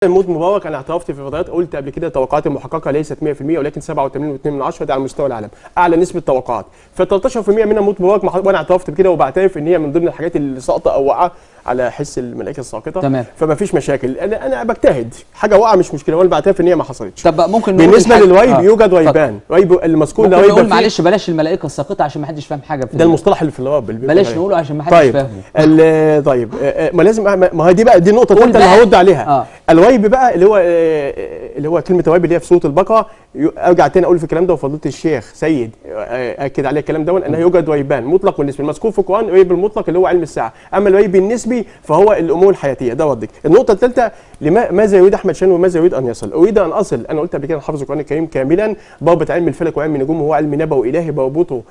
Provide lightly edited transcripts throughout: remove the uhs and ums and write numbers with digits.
الموت مبارك انا اعترفت في فضائيات، قلت قبل كده توقعاتي المحققه ليست 100% ولكن 87.2% ده على مستوى العالم، اعلى نسبه توقعات. ف 13% منها موت مبارك وانا اعترفت بكده وبعترف ان هي من ضمن الحاجات اللي ساقطه او واقعه على حس الملائكه الساقطه. تمام. فما فيش مشاكل، انا بجتهد، حاجه واقعه مش مشكله وانا بعترف ان هي ما حصلتش. طب ممكن نقول بالنسبه للويب يوجد ويبان، ويب المذكور ده نقول معلش بلاش الملائكه الساقطه عشان ما حدش فاهم حاجه في ده المصطلح اللي في الرب بلاش نقوله عشان ما حدش فاهمه. طيب ما لازم ما هي دي بقى دي النقطه الثالثه اللي هرد عليها. الويب بقى اللي هو كلمه ويب اللي هي في سوره البقره، ارجع تاني اقول في الكلام ده وفضيله الشيخ سيد اكد عليه الكلام ده انه يوجد ويبان مطلق والنسبي. المذكور في القران الويب المطلق اللي هو علم الساعه، اما الويب النسبي فهو الامور الحياتيه. ده ردك. النقطه الثالثه ماذا يريد احمد شان وماذا يريد ان يصل؟ اريد ان اصل، انا قلت قبل كده حافظ القران الكريم كاملا، بربط علم الفلك وعلم النجوم هو علم نبوي الهي بربطه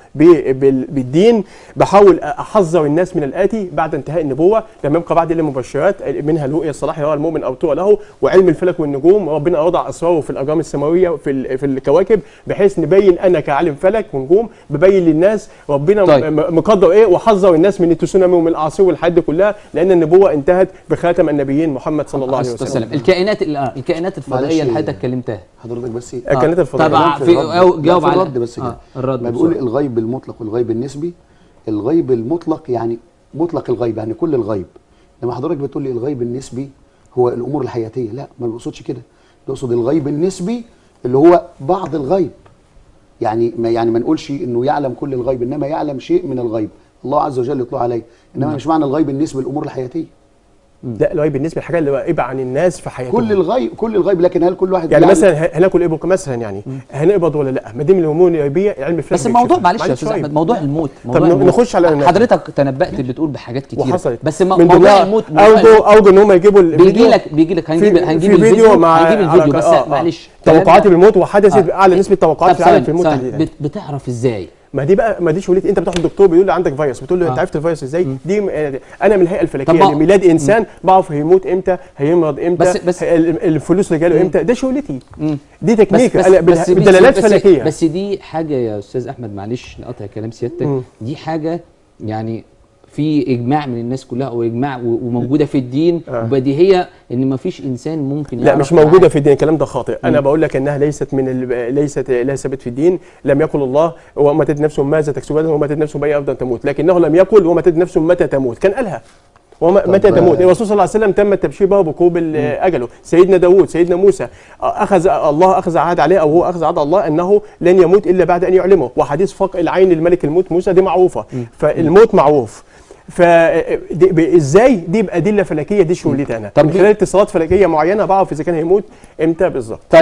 بالدين، بحاول احذر الناس من الاتي بعد انتهاء النبوه، لما يبقى بعد الا مبشرات منها الرؤيا الصلاح يرى المؤمن او ترى له، وعلم الفلك والنجوم ربنا وضع اسراره في الاجرام السماويه في الكواكب، بحيث نبين انا كعالم فلك ونجوم ببين للناس ربنا مقدر ايه، وحذر الناس من التسونامي ومن الاعاصير والحد كلها، لان النبوه انتهت بخاتم النبيين محمد صلى الله عليه وسلم. الكائنات الفضائيه اللي حضرتك كلمتها حضرتك بس الكائنات الفضائيه طبعا جاوب على الرد بس كده. ما بيقول الغيب المطلق والغيب النسبي. الغيب المطلق يعني مطلق الغيب، يعني كل الغيب. لما حضرتك بتقول لي الغيب النسبي هو الامور الحياتيه، لا ما بقصدش كده، بقصد الغيب النسبي اللي هو بعض الغيب. يعني ما نقولش انه يعلم كل الغيب، انما يعلم شيء من الغيب الله عز وجل يطلع عليه، انما مش معنى الغيب النسبي الامور الحياتيه. لا الغيب بالنسبه للحاجه اللي غائبه عن الناس في حياتهم. كل الغيب، لكن هل كل واحد يعني مثلا هناكل ابق مثلا، يعني هنقبض ولا لا؟ ما دي من الامور الغيبيه علم الفلك. بس الموضوع معلش يا استاذ احمد، موضوع الموت طب نخش على حضرتك تنبأت بتقول بحاجات كتير وحصلت، بس موضوع الموت اوجه ان هم يجيبوا بيجي لك هنجيب الفيديو بس معلش توقعاتي بالموت وحدثت اعلى نسبه توقعات في العالم في الموت تحديدا. بتعرف ازاي؟ ما دي بقى ما ديش وليد، انت بتاخد دكتور بيقول لي عندك فيروس، بتقول له انت عرفت الفيروس ازاي؟ دي انا من الهيئه الفلكيه لميلاد انسان بعرف هيموت امتى، هيمرض امتى، بس الفلوس اللي جاله امتى، ده شغلتي. دي تكنيك بدلالات فلكيه. بس دي حاجه يا استاذ احمد، معلش نقطع كلام سيادتك، دي حاجه يعني في اجماع من الناس كلها او اجماع وموجوده في الدين وبديهيه ان ما فيش انسان ممكن لا مش موجوده في الدين، الكلام ده خاطئ. انا بقول لك انها ليست لا ثابت في الدين. لم يقل الله وما تدري نفس ماذا تكسب غدا وما تدري نفس باي ارض تموت، لكنه لم يقل وما تدري نفس متى تموت، كان قالها متى تموت. الرسول صلى الله عليه وسلم تم التبشير به بقرب اجله. سيدنا داوود، سيدنا موسى الله اخذ عهد عليه، او هو اخذ عهد الله انه لن يموت الا بعد ان يعلمه، وحديث فقع العين الملك الموت موسى دي معروفه. فالموت معروف. ازاي دي بادله فلكيه؟ دي شغلتي انا. من خلال اتصالات فلكيه معينه بعرف اذا كان هيموت امتى بالظبط.